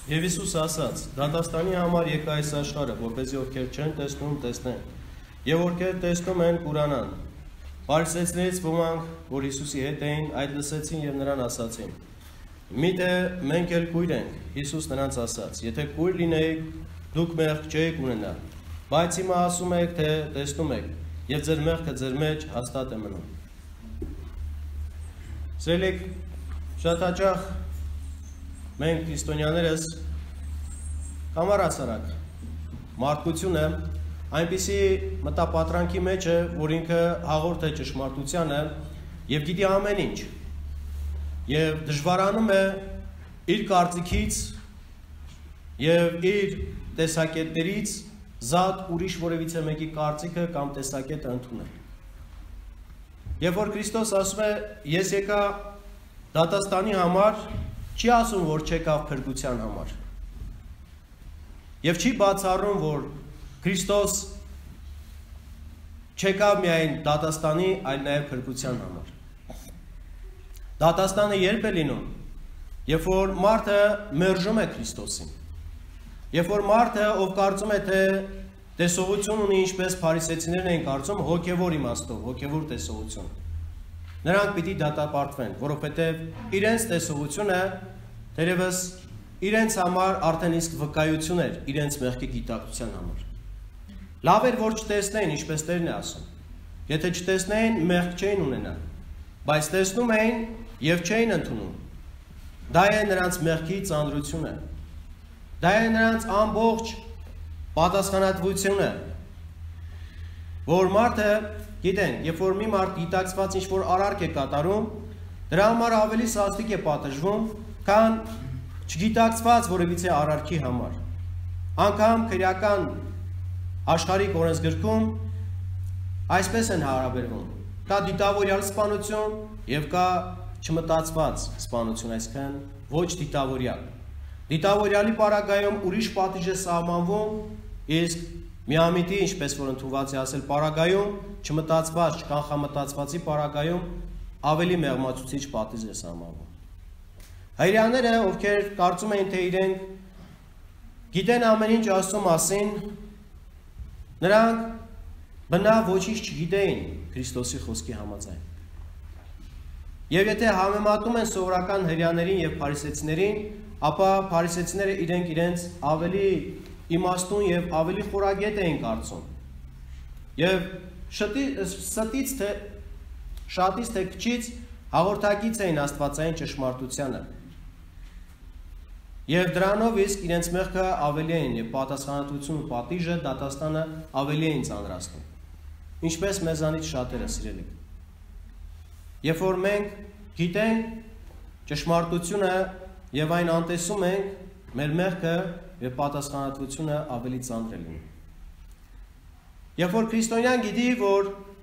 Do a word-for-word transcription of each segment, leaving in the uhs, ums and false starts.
Եվ Հիսուս ասաց. դատաստանի համար եկա այս աշխարհը, որպեսզի ովքեր չեն տեսնում, տեսնեն, եւ ովքեր տեսնում են, կուրանան։ Փարիսեցիներից ոմանք, որ Հիսուսի հետ էին, այդ լսեցին եւ նրան ասացին. Միթե մենք էլ կույր ենք։ Հիսուս նրանց ասաց. եթե կույր լինեիք, դուք մեղք չէիք ունենա, բայց հիմա ասում եք, թե տեսնում եք, եւ ձեր մեղքը ձեր մեջ հաստատ է մնում։ Սիրելիք, շատ հաճախ մենք քրիստոնյաներս համառասարակ մարդկությունը այնպիսի մտապատրանքի մեջ է, որ ինքը հաղորդ է ճշմարտությանը եւ գիտի ամեն ինչ եւ դժվարանում է իր կարծիքից եւ իր տեսակետներից զատ ուրիշ որևիցե մեկի կարծիքը կամ տեսակետը ընդունել։ Երբ որ Քրիստոս ասում է ես եկա դատաստանի համար, չի ասում, որ չեկավ փրկության համար։ Եվ չի բացառում, որ Քրիստոս չեկավ միայն դատաստանի, այլ նաև փրկության համար։ Դատաստանը երբ է լինում, երբ որ մարդը մերժում է Քրիստոսին։ Երբ որ մարդը, ով կարծում է, թե տեսողություն ունի, ինչպես փարիսեցիներն էին կարծում, հոգևոր իմաստով, հոգևոր տեսողություն։ Նրանք պիտի դատապարտվեն, որովհետև իրենց տեսողությունը դերևս իրենց համար արդեն իսկ վկայություն էր իրենց մեղքի գիտակցության համար։ Լավ էր, որ չտեսնեին, ինչպես Տերն է ասում։ Եթե չտեսնեին, մեղք չէին ունենա, բայց տեսնում էին եւ չէին ընդունում։ Դա է նրանց մեղքի ծանրությունը։ Դա է նրանց ամբողջ պատասխանատվությունը, որ մարդը, գիտեն, երբ որ մի մարդ գիտակցված ինչ-որ արարք է կատարում, դրա համար ավելի սաստիկ է պատժվում, քան չգիտակցված որևիցե արարքի համար։ Անգամ քրեական աշխարհիկ օրենսգրքում այսպես են հարաբերվում. կա դիտավորյալ սպանություն եւ կա չմտածված սպանություն, այսինքն ոչ դիտավորյալ։ Դիտավորյալի պարագայում ուրիշ պատիժ է սահմանվում, իսկ միամիտի, ինչպես որ ընդունված է ասել, պարագայում չմտածված, չկանխամտածվածի պարագայում ավելի մեղմացուցիչ պատիժ է սահմանվում։ Հայրյանները, ովքեր կարծում էին, թե իրենք գիտեն ամեն ինչ Աստծո մասին, նրանք բնավ ոչինչ չգիտեին Քրիստոսի խոսքի համաձայն։ Եվ եթե համեմատում են սովորական հրեաներին եւ փարիսեցիներին, ապա փարիսեցիները իրենք իրենց ավելի իմաստուն եւ ավելի խորագետ էին կարծում։ Եվ ստից թե շատից թե քչից հաղորդակից էին աստվածային ճշմարտությանը։ Եվ դրանով իսկ իրենց մեղքը ավելի էին եւ պատասխանատվությունը ու պատիժը դատաստանը ավելի էին ծանրացնում։ Ինչպես մեզանից շատերը սիրելիք։ Երբ որ մենք գիտենք ճշմարտությունը եւ այն անտեսում ենք, մեր մեղքը եւ պատասխանատվությունը ավելի ծանր է լինում։ Երբ որ քրիստոնյան գիտի, որ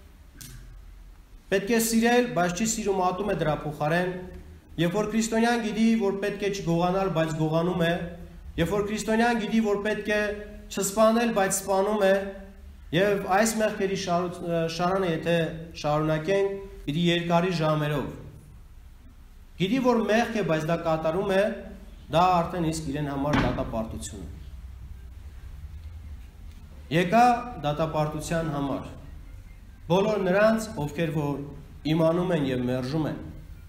պետք է սիրել, բայց չի սիրում, ատում է դրա փոխարեն, երբ որ քրիստոնյան գիտի, որ պետք է չգողանալ, բայց գողանում է, երբ որ քրիստոնյան գիտի, որ պետք է չսպանել, բայց սպանում է, եւ այս մեղքերի շարանը եթե շարունակենք, պիտի երկարի ժամերով։ Գիտի, որ մեղք է, բայց դա կատարում է, դա արդեն իսկ իրեն համար դատապարտություն է։ Եկա դատապարտության համար։ Բոլոր նրանց, ովքեր որ իմանում են եւ մերժում են։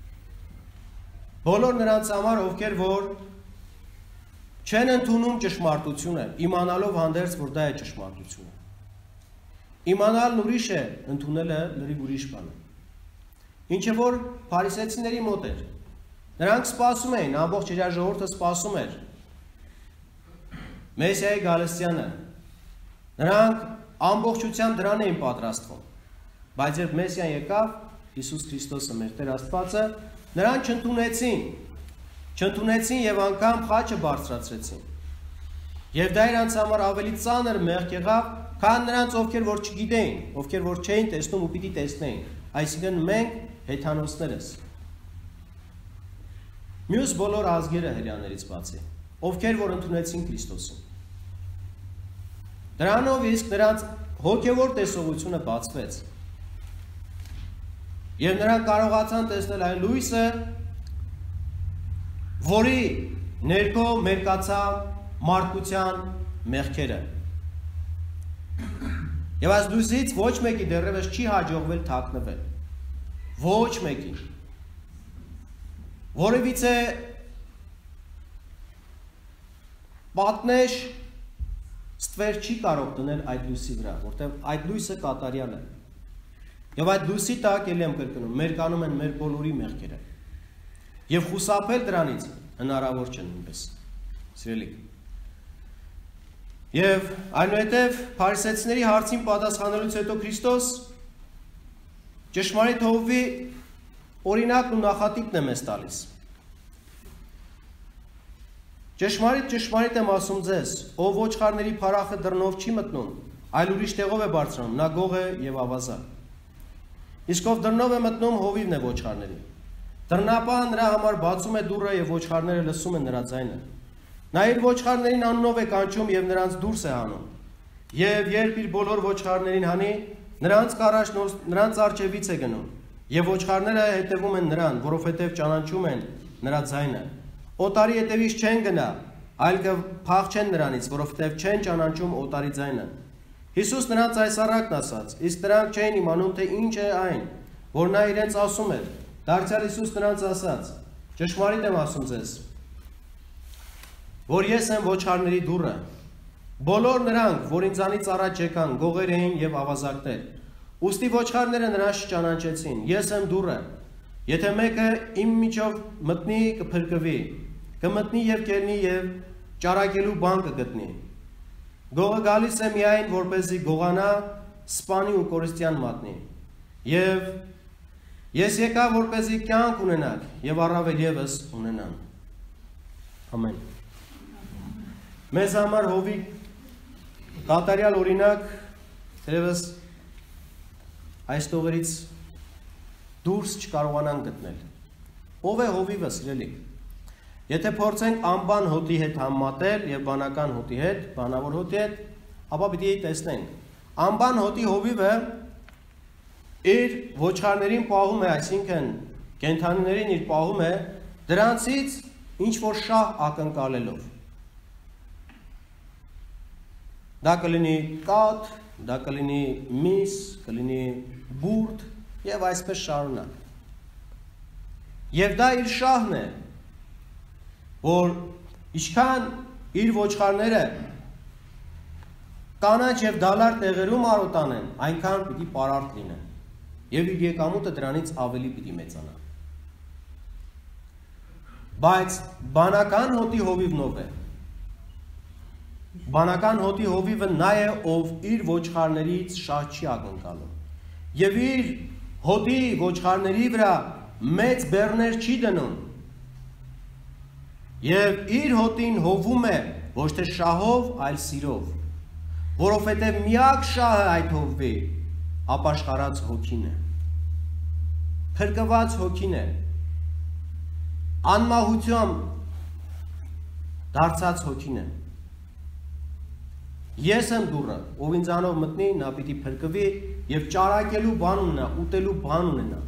Բոլոր նրանց համար, ովքեր որ չեն ընդունում ճշմարտությունը, իմանալով հանդերձ, որ դա է ճշմարտությունը։ Իմանալն ուրիշ է, ընդունելը լրիվ ուրիշ բան է։ Ինչը որ փարիսեցիների մոտ էր։ Նրանք սպասում էին, ամբողջ իրար ժողովուրդը սպասում էր Մեսիայի գալստյանը։ Նրանք ամբողջությամբ դրան էին պատրաստվում։ Բայց երբ Մեսիան եկավ, Հիսուս Քրիստոսը մեր Տեր Աստվածը, նրան չընդունեցին։ Չընդունեցին եւ անգամ խաչը բարձրացրեցին։ Եվ դա իրանց համար ավելի ծանր մեղք եղավ, քան նրանց, ովքեր որ չգիտեին, ովքեր որ չէին տեսնում ու պիտի տեսնեին։ Այսինքն մենք հեթանոսներս։ Մյուս բոլոր ազգերը հրեաներից բացի, ովքեր որ ընդունեցին Քրիստոսին։ Դրանով իսկ նրանց հոգևոր տեսողությունը բացվեց։ Եվ նրանք կարողացան տեսնել այն լույսը, որի ներքո մերկացա մարդկության մեղքերը։ Եվ այս լույսից ոչ մեկի դեռևս չի հաջողվել թաքնվել։ Ոչ մեկի։ Որևիցե պատնեշ ստվեր չի կարող դնել այդ լույսի վրա, որտեղ այդ լույսը կատարյալ է։ Եվ այդ լույսի տակ ելի եմ կրկնում, մերկանում են մեր բոլորի մեղքերը։ Եվ խուսափել դրանից հնարավոր չէ նույնպես։ Սիրելիք։ Եվ այնուհետև փարիսեցիների հարցին պատասխանելուց հետո Քրիստոս ճշմարիտ հովվի օրինակն ու նախատիպն է մեզ տալիս։ Ճշմարիտ ճշմարիտ եմ ասում ձեզ, ով ոչխարների փարախը դռնով չի մտնում, այլ ուրիշ տեղով է բարձրանում, նա գող է եւ ավազակ։ Իսկ ով դռնով է մտնում, հովիվն է ոչխարների։ Դռնապահը նրա համար բացում է դուռը եւ ոչխարները լսում են նրա ձայնը։ Նա իր ոչխարներին անունով է կանչում եւ նրանց դուրս է հանում։ Եվ երբ իր բոլոր ոչխարներին հանի, նրանց կառաջ նրանց արջևից է գնում։ Եվ ոչխարները հետևում են նրան, որովհետեւ ճանաչում են նրա ձայնը։ Օտարի հետևից չեն գնա, այլ կփախչեն նրանից, որովհետեւ չեն ճանաչում օտարի ձայնը։ Հիսուս նրանց այս առակն ասաց, իսկ նրանք չէին իմանում, թե ինչ է այն, որ նա իրենց ասում էր։ Դարձյալ Հիսուս նրանց ասաց. ճշմարիտ եմ ասում ձեզ, որ ես եմ ոչխարների դուռը։ Բոլոր նրանք, որ ինձանից առաջ եկան, գողեր էին եւ ավազակներ։ Ուստի ոչխարները նրանց չճանաչեցին։ Ես եմ դուռը։ Եթե մեկը իմ միջով մտնի, կփրկվի, կմտնի եւ կելնի եւ ճարակելու բան կգտնի։ Գողը գալիս է միայն, որպեսզի գողանա, սպանի ու կորստյան մատնի։ Եվ ես եկա, որպեսզի կյանք ունենաք եւ առավել եւս ունենան։ Ամեն։ Մեզ համար հովի կատարյալ օրինակ թերևս այս տողերից դուրս չկարողանան գտնել։ Ով է հովիվը, սիրելիք։ Եթե փորձենք անբան հոտի հետ համատել եւ բանական հոտի հետ, բանավոր հոտի հետ, ապա պիտի տեսնենք։ Անբան հոտի հովիվը իր ոչխարներին պահում է, այսինքն կենդանիներին իր պահում է դրանցից ինչ որ շահ ակնկալելով։ Դա կլինի կաթ, դա կլինի միս, կլինի բուրդ եւ այսպես շարունակ։ Եվ դա իր շահն է, որ ինչքան իր ոչխարները կանաչ եւ դալար տեղերում արոտանեն, այնքան պիտի պարարտ լինեն։ Եվ իր եկամուտը դրանից ավելի պիտի մեծանա։ Բայց բանական հոտի հովիվն ով է։ Բանական հոտի հովիվը նա է, ով իր ոչխարներից շահ չի ակնկալում եւ իր հոտի ոչխարների վրա մեծ բեռներ չի դնում եւ իր հոտին հովում է ոչ թե շահով, այլ սիրով, որովհետեւ միակ շահը այդ հովվի ապաշխարած հոգին է, փրկված հոգին է, անմահությամբ դարձած հոգին է։ Ես եմ դուռը, ով ինձանով մտնի, նա պիտի փրկվի եւ ճարակելու բան ունենա, ուտելու բան ունենա։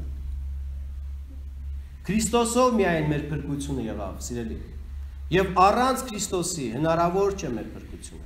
Քրիստոսով միայն մեր փրկությունը եղավ, սիրելի։ Եվ առանց Քրիստոսի հնարավոր չէ մեր փրկությունը։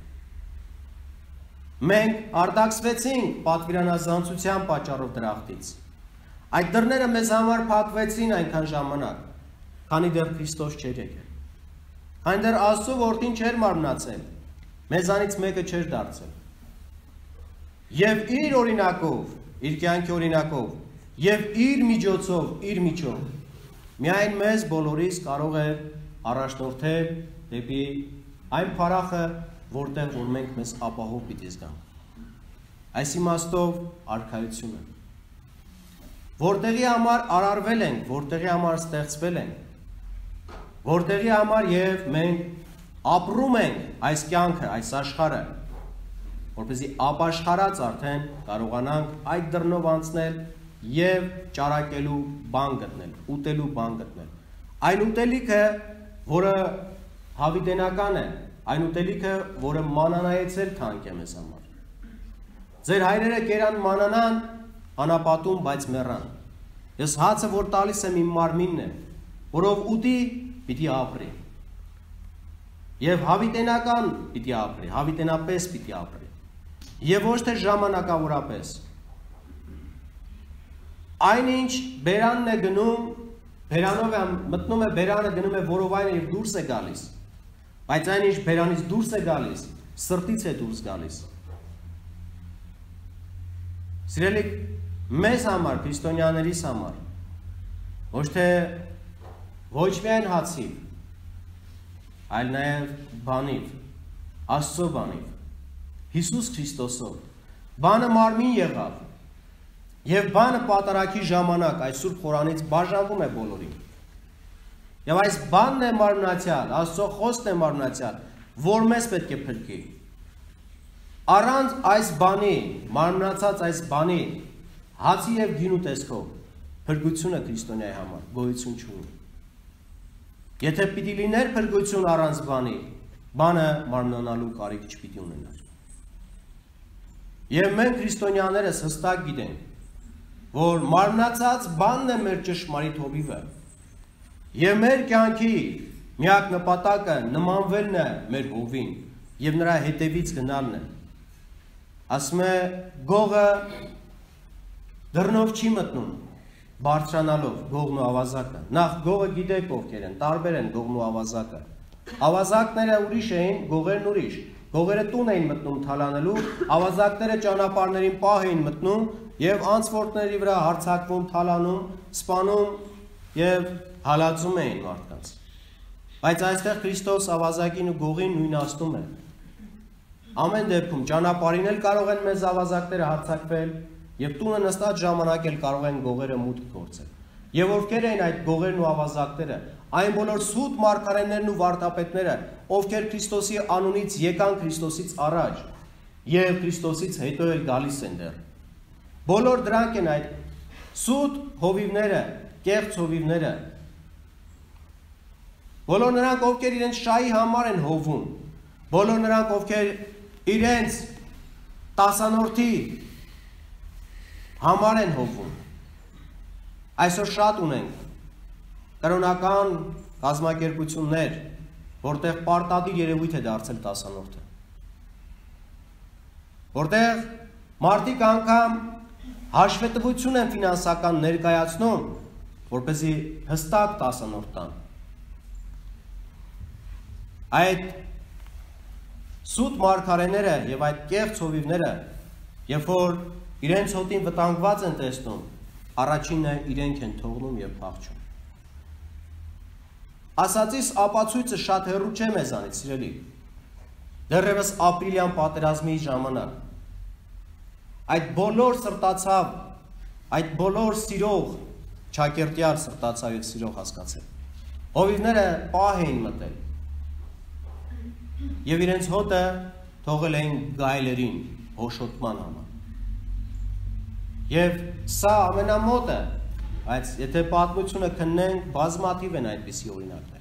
Մենք արտաքսվեցինք պատվիրանազանցության պատճառով դրախտից։ Այդ դռները մեզ համար փակվեցին այնքան ժամանակ, քանի դեռ Քրիստոս չէր եկել։ Քանի դեռ Աստծո որդին չէր մարմնացել, մեզանից մեկը չէր դարձել։ Եվ իր օրինակով, իր կյանքի օրինակով, եւ իր միջոցով, իր միջով, միայն մեզ բոլորիս կարող է առաջնորդել դեպի այն փարախը, որտեղ որ մենք մեզ ապահով պիտի զգանք։ Այս իմաստով արքայությունը, որտեղի համար արարվել ենք, որտեղի համար ստեղծվել ենք, որտեղի համար եւ մենք ապրում ենք այս կյանքը, այս աշխարհը, որպեսզի ապաշխարած արդեն կարողանանք այդ դռնով անցնել եւ ճարակելու բան գտնել, ուտելու բան գտնել։ Այն ուտելիքը, որը հավիտենական է, այն ուտելիքը, որը մանանայեցել թանկ է մեզ համար։ Ձեր հայրերը կերան մանանան անապատում, բայց մեռան։ Ես հացը, որ տալիս եմ իմ մարմինն է, որով ուտի, պիտի ապրի։ Եվ հավիտենական պիտի ապրի, հավիտենապես պիտի ապրի։ Եվ ոչ թե ժամանակավորապես։ Այնինչ բերանն է գնում, բերանով է մտնում է բերանը, գնում է որովայնը եւ դուրս է գալիս։ Բայց այնինչ բերանից դուրս է գալիս, սրտից է դուրս գալիս։ Սիրելի, մեզ համար, քրիստոնյաներիս համար, ոչ թե ոչ միայն հացիվ, այլ նաև բանիվ, Աստծո բանիվ, Հիսուս Քրիստոսով, բանը մարմին եղավ, եւ բանը պատարագի ժամանակ այս Սուրբ Խորանից բաժանվում է բոլորին։ Եվ այս բանն է մարմնացյալ, Աստծո խոսքն է մարմնացյալ, որ մեզ պետք է փրկի։ Առանց այս բանի, մարմնացած այս բանի, հացի եւ գինու տեսքով, փրկությունը քրիստոնյայի համար գոյություն չունի։ Եթե պիտի լիներ փրկություն առանց բանի, բանը մարմնանալու կարիք չպիտի ունենար։ Եվ մենք քրիստոնյաներս հստակ գիտենք, որ մարմնացած բանն է մեր ճշմարիտ հովիվը։ Եվ մեր կյանքի միակ նպատակը նմանվելն է մեր հովին եւ նրա հետևից գնալն է։ Ասում է գողը դռնով չի մտնում, բարձրանալով գողն ու ավազակը։ Նախ գողը գիտեք ովքեր են, տարբեր են գողն ու ավազակը։ Ավազակները ուրիշ էին, գողերն ուրիշ։ Գողերը տուն էին մտնում թալանելու, ավազակները ճանապարհներին պահ էին մտնում եւ անցորդների վրա հարձակվում, թալանում, սպանում եւ հալածում էին մարդկանց։ Բայց այստեղ Քրիստոս ավազակին ու գողին նույնացնում է։ Ամեն դեպքում ճանապարհին էլ կարող են մեզ ավազակները հարձակվել եւ տունը նստած ժամանակ էլ կարող են գողերը մուտք գործել։ Եվ ովքեր էին այդ գողերն ու ավազակները, այն բոլոր սուտ մարգարեներն ու վարդապետները, ովքեր Քրիստոսի անունից եկան Քրիստոսից առաջ եւ Քրիստոսից հետո էլ գալիս են դեռ։ Բոլոր դրանք են այդ սուտ հովիվները, կեղծ հովիվները։ Բոլոր նրանք, ովքեր իրենց շահի համար են հովում, բոլոր նրանք, ովքեր իրենց տասանորդի համար են հովում։ Այսօր շատ ունենք կրոնական կազմակերպություններ, որտեղ պարտադիր երևույթ է դարձել տասանորդը։ Որտեղ մարդիկ անգամ հաշվետվություն են ֆինանսական ներկայացնում, որպեսզի հստակ տասանորդ տան։ Այդ սուտ մարգարեները եւ այդ կեղծ հովիվները, երբ որ իրենց հոտին վտանգված են տեսնում, առաջինը իրենք են թողնում եւ փախչում։ Ասածիս ապացույցը շատ հեռու չէ մեզանից, սիրելի։ Դեռևս ապրիլյան պատերազմի ժամանակ այդ բոլոր սրտացավ, այդ բոլոր սիրող, ճակերտյալ սրտացավ եւ սիրող հասկացել։ Հովիվները պահ էին մտել եւ իրենց հոտը թողել էին գայլերին հոշոտման համար։ Եվ սա ամենամոտը, բայց եթե պատմությունը քննենք, բազմաթիվ են այդպիսի օրինակներ։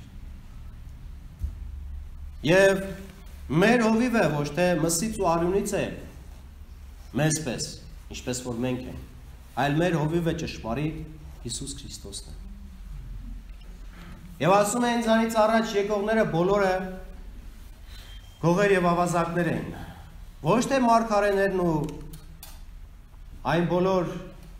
Եվ մեր հովիվը ոչ թե մսից ու արյունից է մեզպես, ինչպես որ մենք ենք, այլ մեր հովիվը ճշմարիտ Հիսուս Քրիստոսն է։ Եվ ասում է ինձանից առաջ եկողները բոլորը գողեր եւ ավազակներ են։ Ոչ թե մարգարեներն ու այն բոլոր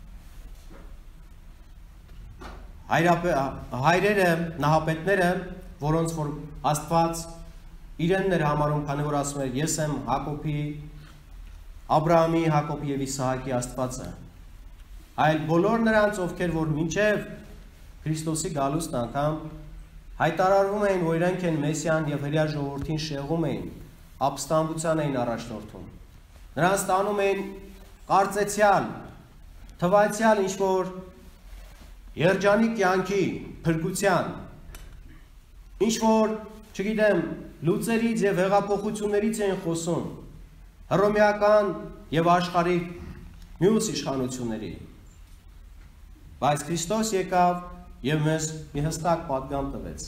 հայրերը, նահապետները, որոնց որ Աստված իրենն էր համարում, քանի որ ասում էր ես եմ Հակոբի, Աբրահամի, Հակոբի եւ Իսահակի Աստվածը, այլ բոլոր նրանց, ովքեր որ մինչև Քրիստոսի գալուստն անգամ հայտարարվում էին, որ իրենք են Մեսիան եւ հրյա ժողովրդին շեղում էին, ապստամբության էին առաջնորդում։ Նրանց տանում էին կարծեցյալ, թվայցյալ ինչ-որ երջանիկ կյանքի, փրկության, ինչ-որ, չգիտեմ, լուծերից եւ հեղափոխություններից էին խոսում, հռոմեական եւ աշխարհիկ մյուս իշխանությունների։ Բայց Քրիստոս եկավ եւ մեզ մի հստակ պատգամ տվեց,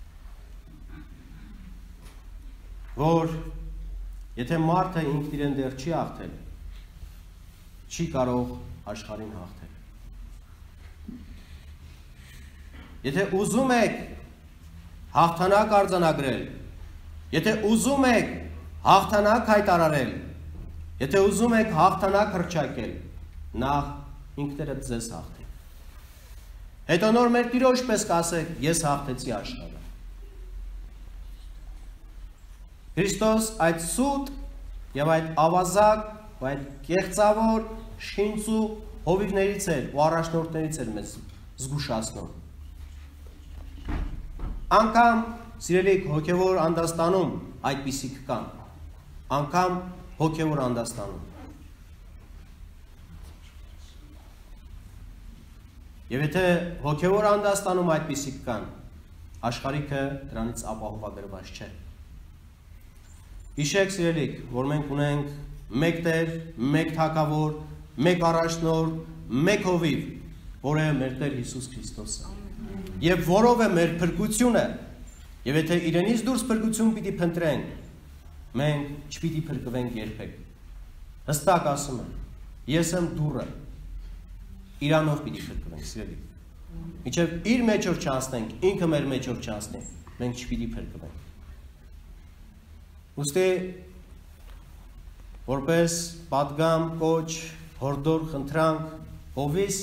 որ եթե մարդը ինքն իրեն դեռ չի հաղթել, չի կարող աշխարհին հաղթել։ Եթե ուզում եք հաղթանակ արձանագրել, Եթե ուզում եք հաղթանակ հայտարարել, եթե ուզում եք հաղթանակ հռչակել, նախ ինքներդ ձեզ հաղթեք։ Հետո նոր մեր Տիրոջ պես կասեք, ես հաղթեցի աշխարհը։ Քրիստոս այդ սուտ եւ այդ ավազակ, այդ կեղծավոր շինծու հովիվներից էր ու առաջնորդներից էր մեզ զգուշացնում։ Անկամ սիրելիք հոգևոր անդաստանում այդպիսիք կան, անկամ հոգևոր անդաստանում։ Եվ եթե հոգևոր անդաստանում այդպիսիք կան, աշխարհիկը դրանից ապահովագրված չէ։ Հիշեք սիրելիք, որ մենք ունենք մեկ Տեր, մեկ Թագավոր, մեկ առաջնորդ, մեկ հովիվ, որը մեր Տեր Հիսուս Քրիստոսը։ Եվ որով է մեր փրկությունը, եւ եթե իրենից դուրս փրկություն պիտի փնտրենք, մենք չպիտի փրկվենք երբեք։ Հստակ ասում եմ, ես եմ դուռը, իրանով պիտի փրկվենք, սիրելի։ Մինչև իր մեջով չանցնենք, ինքը մեր մեջով չանցնի, մենք չպիտի փրկվենք։ Ուստի որպես պատգամ, կոչ, հորդոր, խնդրանք, հովիս,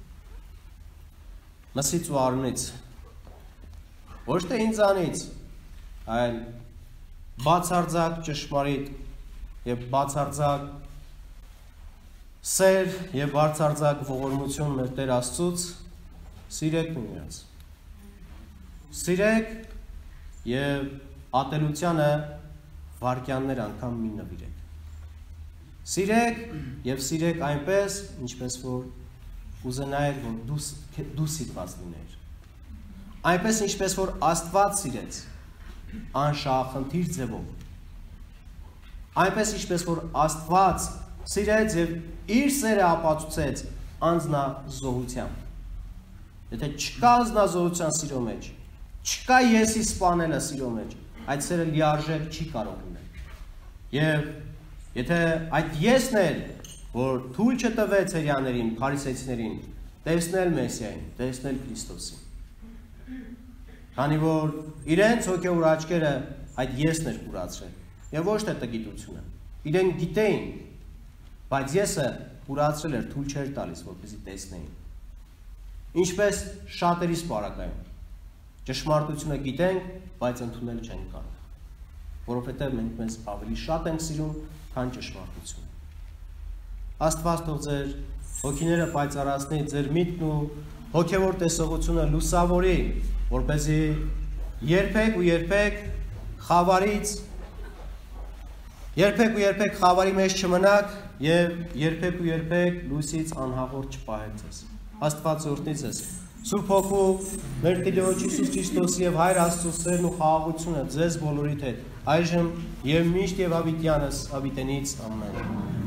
մսից ու արունից, ոչ թե ինձանից, այլ բացարձակ ճշմարիտ եւ բացարձակ սեր եւ բացարձակ ողորմություն մեր Տեր Աստծուց, սիրեք միմյանց։ Սիրեք եւ ատելությանը վարկյաններ անգամ մի նվիրեք։ Սիրեք եւ սիրեք այնպես, ինչպես որ ուզենայր, որ դու դու սիրված լիներ։ Այնպես ինչպես որ Աստված սիրեց, անշահախնդիր ձևով։ Այնպես ինչպես որ Աստված սիրեց եւ իր սերը ապացուցեց անձնազոհությամբ։ Եթե չկա անձնազոհության սիրո մեջ, չկա եսի սպանելը սիրո մեջ, այդ սերը լիարժեք չի կարող լինել։ Եվ եթե այդ եսն էր, որ թույլ չտվեց հրեաներին, փարիսեցիներին, տեսնել Մեսիային, տեսնել Քրիստոսին։ Քանի որ իրենց հոգևոր աչքերը այդ եսն էր կուրացրել, եւ ոչ թե տգիտությունը։ Իրենք գիտեին, բայց եսը կուրացրել էր, թույլ չէր տալիս, որպեսզի տեսնեին։ Ինչպես շատերի սպառակայում։ Ճշմարտությունը գիտենք, բայց ընդունել չենք կարող, որովհետև մենք մեզ ավելի շատ ենք սիրում, քան ճշմարտությունը։ Աստված թող ձեր հոգիները պայծառացնի, ձեր միտքն ու հոգևոր տեսողությունը լուսավորի, որպեսզի երբեք ու երբեք խավարից, երբեք ու երբեք խավարի մեջ չմնաք եւ երբեք ու երբեք լույսից անհաղորդ չպահեք ձեզ։ Աստված օրհնի ձեզ։ Սուրբ Հոգու մեր Տիրոջ Հիսուս Քրիստոսի եւ Հայր Աստծո սերն ու խաղաղությունը ձեզ բոլորիդ հետ, այժմ եւ միշտ եւ հավիտյանս հավիտենից ամեն։